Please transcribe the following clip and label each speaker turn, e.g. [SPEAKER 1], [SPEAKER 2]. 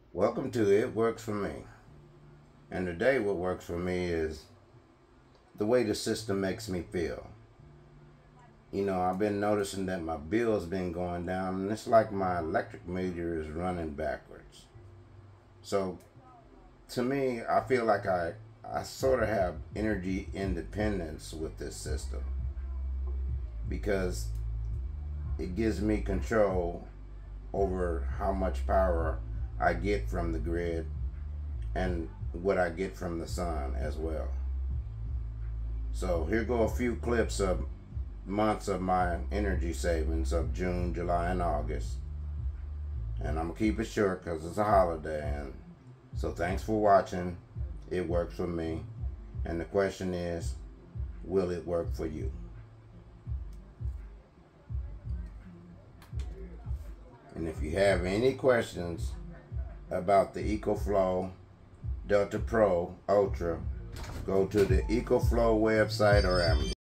[SPEAKER 1] Welcome to It Works For Me. And today what works for me is the way the system makes me feel. You know, I've been noticing that my bill's been going down, and it's like my electric meter is running backwards. So to me, I feel like I sort of have energy independence with this system, because it gives me control over how much power I get from the grid and what I get from the sun as well. So here go a few clips of months of my energy savings of June, July, and August. And I'm gonna keep it short because it's a holiday. And so thanks for watching. It works for me. And the question is, will it work for you? And if you have any questions about the EcoFlow Delta Pro Ultra, go to the EcoFlow website or Amazon.